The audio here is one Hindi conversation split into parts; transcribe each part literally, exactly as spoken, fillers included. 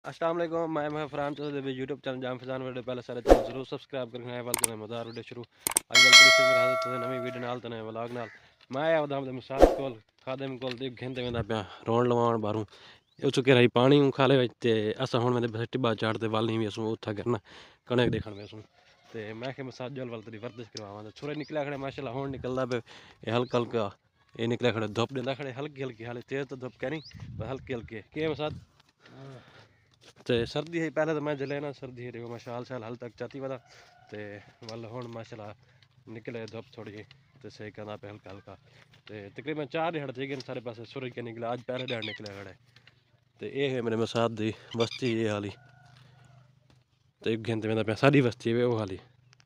अस्सलाम वालेकुम, मैं मैं फरहान चौधरी यूट्यूब चैनल जाम फजान वीडियो पहले सारे चैनल जरूर सब्सक्राइब करना है। वाले मज़ार वीडियो शुरू अजकल पुलिस में हाजत है नवी वीडियो नाल तने व्लॉग नाल मैं आया उदाम दे मिसाल कोल खादम कोल दी घंटे में पिया रोण लवाण बारू ओ चुके रही पानी खाले ते असा हुन मेरे टिब्बा चाड़ते वाली भी असू उथा करना कणक देखण में असू ते मैं के मसाज जल वाल तेरी वर्जिश करवावा ते छुरे निकला खड़े माशाल्लाह हुन निकलदा पे हल्का हल्का ये निकला खड़े धूप देंदा खड़े हल्की हल्की हाले तेज तो धूप करी पर हल्की हल्की के मसाज ते सर्दी है पहले तो मैं जले ना सर्दी है मैं शाल शाल हल तक चाहती वाला ते वाल हुन माशाल्लाह निकले धूप थोड़ी तो सही करना पे हल्का हल्का ते तकरीबन चार दिहाड़ थी गए सारे पासे सूरज के निकला आज पहले दिहाड़ निकले खड़े तो ये है मेरे मसाद दी बस्ती ये हाली तो एक घंटे में पे सारी बस्ती है वो हाली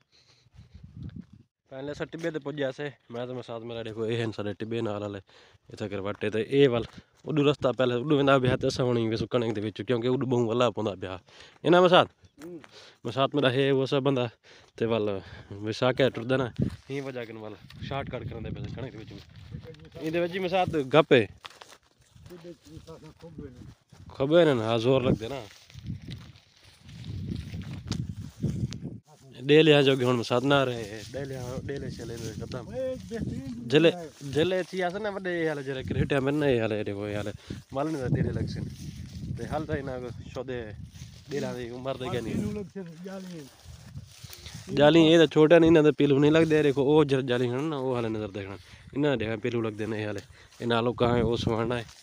पहले अस टिब्बे ते पुज्जे से मैं तो मसाद मेरा देखो ये सारे टिब्बे नाल वाले इतना कर वटे तो ये वाल उडू रस्ता पहले उडू वेंदा ब्याह तो अस होनी वे कणक दे विच क्योंकि उडू बहु वल्ला पौंदा ब्याह इना मसाद मसाद मेरा है वो सब बंदा ते वाल विसाखे टुरदा ना ही वजह कन वाल शार्ट कट करन दे पे कणक दे विच इदे विच मसाद गप्पे खबर है ना जोर लगदे ना डेले जो हुन मसाद ना रहे डेले डेले चले खत्म जले जले थी आसे ना वडे हाले जरे क्रिकेट में ना हाले देखो हाले माल ने डेले लगसन ते हाल ताई ना शोदे डेला दी उम्र दे गनी जाली ये तो छोटा नहीं ना तो पीलू नहीं लगदे देखो ओ जाली है ना वो हाले नजर देखना इना देखा पीलू लगदे नहीं हाले इन आलू कहां है वो सुहाना है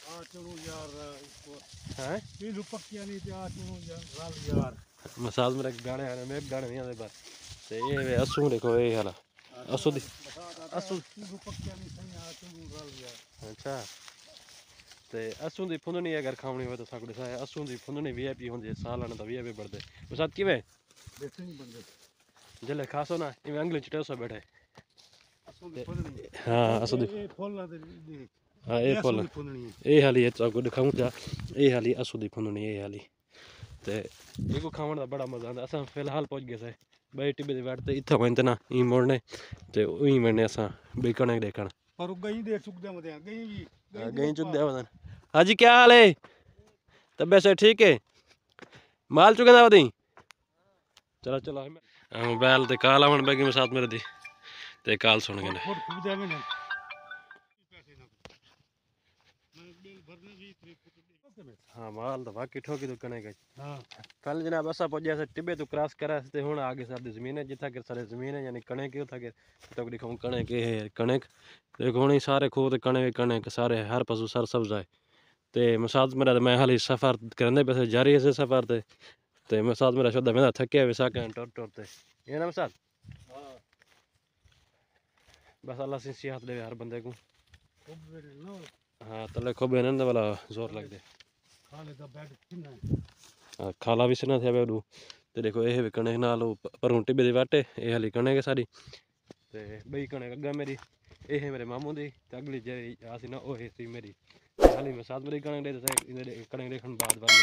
हैं पीलू पक्कियां नहीं ते आ चुनो यार यार मसाज मेरे गाने आ रहे मैं गाने नहीं आते पर ते ये असू देखो ये हाल असू दी असू अच्छा ते असू दी फुंदनी अगर खावनी हो तो साकुड़े सा असू दी फुंदनी वीआईपी होंदी साल आने तो वीआईपी बढ़दे मसाद किवे जले खासो ना इवे अंगली चिटे सो बैठे हां असू दी हां ये फुल ये हाली ये तो दिखाऊं जा ये हाली असू दी फुंदनी ये हाली ते इको खावन का बड़ा मजा आता अस फिलहाल पहुंच गए से बई टिब्बे दी बैठ ते इत्थे वंते ना ई मोड़ने ते उई वने अस बई कणक देखण पर गई देर चुक दे मते गई भी गई चुक दे वदन हाजी क्या हाल है तबे से ठीक है माल चुके ना वदी चलो चलो मोबाइल ते कॉल आवन बैगी में साथ मेरे दी ते कॉल सुन गए हाँ माल तो बाकी ठोकी तो कने गई हाँ कल जनाब असा पहुंचे से टिब्बे तो क्रॉस करा ते हुन आगे साडी जमीन है जिथा के सारे जमीन है यानी कणे के उथा के तो दिखाऊं कणे के है कणक देखो हुन सारे खो ते कणे कणे सारे हर पासों सर सब्ज है ते मसाद मेरा मैं हाली सफर करने पे जारी है सफर ते ते मसाद मेरा शुद्ध मैं थके विसा के टुर टुर ते ये ना मसाद हां बस अल्लाह से सेहत दे हर बंदे को हाँ तले खोबे न वाला जोर लग दे खाले दा बेड किन्ना खाला भी सना थे बेडू ते देखो ये कणे नाल पर टिब्बे दी वाटे ये हाली कणे के सारी ते बई कणे अग्गा मेरी ये है मेरे मामू दी ते अगली जे आसी ना ओ है सी मेरी हाली में साथ मेरी कणे दे ते कणे देखन बाद बाद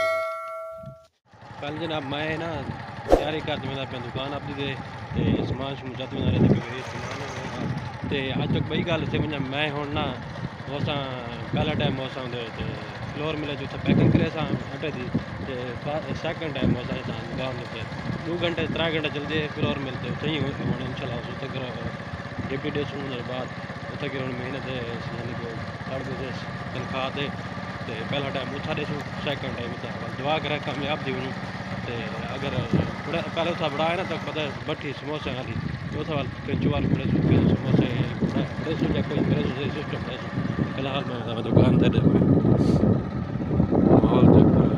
कल जनाब मैं ना तैयारी कर मेरा अपनी दुकान अपनी दे ते समान शमान जात में रहे थे समान ते आज तक बई गल से मैं हुन ना मौसा पहला टाइम मौसा दे ते फ्लोर मिले जो पैकिंग करे सा हटे थी ते सेकंड टाइम मौसा गांव मिलते दो घंटे त्रै घंटे चलते फ्लोर मिलते सही हुन इंशाल्लाह उस तक डिप्टी डे सुनने बाद उस तक मेहनत यानी कि साढ़े बजे तनख्वाह दे ते पहला टाइम उठा दे सेकंड टाइम दुआ करे कामयाब दी वनूं ते अगर बड़ा पहले उठा बड़ा है ना तो पता बट्ठी समोसे वाली चौथा वाल कंचू वाल बड़े समोसे बड़े सुझा कोई बड़े सुझे सिस्टम बड़े फिलहाल मैं दुकान दे माहौल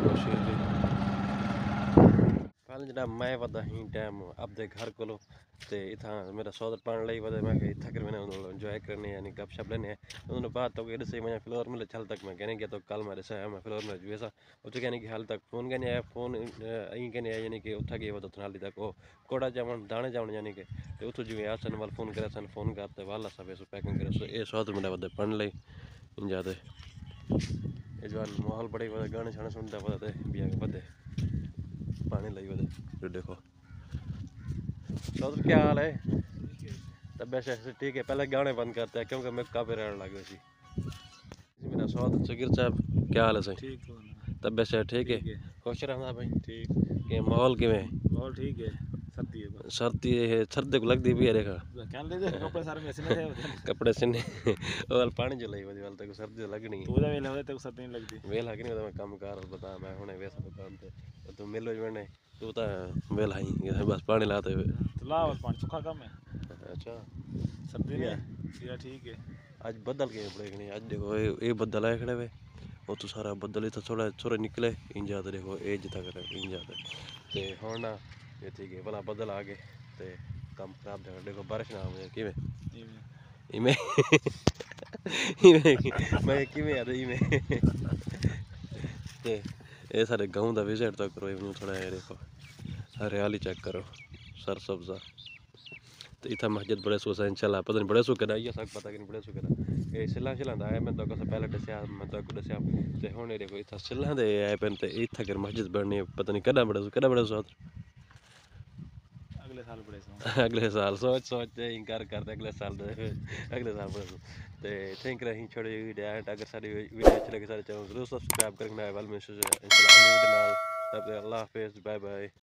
कल जनाब मैं वदा ही टाइम अपने घर को ते इथा मेरा सौदर पाने लई वदा मैं इथा कर मैंने एंजॉय करने यानी गप शप लेने उन्होंने बात तो इधर से मैं फ्लोर में चल तक मैं कहने गया तो कल मेरे से मैं फ्लोर में जुएसा उसे कहने की हाल तक फोन कहने आया फोन अं कहने आया यानी कि उठा गया वो तो थनाली तक वो कोड़ा जावन दाने जावन यानी कि तो उतो जुए आ सन वाल फोन करे सन फोन करते वाला सब ऐसे पैकिंग करे सो ये सौदर मेरा वदा पढ़ लई इंजादे इस बार माहौल बड़े वदा गाने शाने सुनता वदा ते बिया के वदे पानी लई वदे देखो सौदर क्या हाल है तब ऐसे ठीक है पहले गाने बंद करते हैं क्योंकि मैं काफी रहने लगे सी मेरा सौदर शकीर साहब क्या हाल है सही ठीक तबीयत से ठीक है? ठीक है। खुश रहना भाई। ठीक के माहौल किवें? माहौल ठीक है। सर्दी है बस। सर्दी है, सर्दी को लगती भी है देखा। क्या ले दे कपड़े सारे में सीने थे उधर। कपड़े सिने और पानी जो लाई वाली वाल तक सर्दी तो लगनी तू है। जा वेला होते तो सर्दी नहीं लगती। वेला कि नहीं तो मैं काम कार बता मैं हुने वैसा दुकान पे तो तू मिलो जो मैंने तू तो वेला ही ये बस पानी लाते हुए। तो ला वाल पानी सुखा कम है। अच्छा सर्दी या में या ठीक है। आज बदल के पड़े नहीं आज देखो ये ये बदल आए खड़े हुए वो तो सारा बदल ही तो थोड़ा थोड़ा निकले इन जाते देखो एज तक इन जाते ते होना ये ठीक है भला बदल आ गए ते काम खराब देखो देखो बारिश ना हो किवें इमे इमे मैं किवें याद इमे ते ये सारे गांव दा विजिट तो करो इनु थोड़ा ये देखो हरियाली चेक करो सर सब्जा तो इतना मस्जिद बड़े सो इंशाल्लाह पता नहीं बड़े सो कदा ये सब पता नहीं बड़े सो कदा ये सिला सिलांदा है मैं तो कस पहले दसिया मैं तो को दसिया ते हुणे देखो इतना सिला दे है पेन ते इतना कर मस्जिद बननी पता नहीं कदा बड़े सो कदा बड़े सो अगले साल बड़े सो अगले साल सोच सोच इनकार करते अगले साल अगले साल बड़े सो ते थैंक रही छोड़ी वीडियो अगर सारी वीडियो अच्छी लगे सारे चैनल जरूर सब्सक्राइब करना है वाल में इंशाल्लाह अगली वीडियो नाल तब तक अल्लाह हाफिज़ बाय बाय।